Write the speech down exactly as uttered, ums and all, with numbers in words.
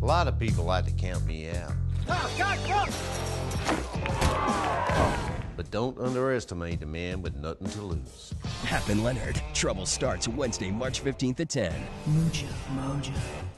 A lot of people like to count me out. Oh, God, come! But don't underestimate a man with nothing to lose. Hap and Leonard. Trouble starts Wednesday, March fifteenth at ten. Mucho Mojo.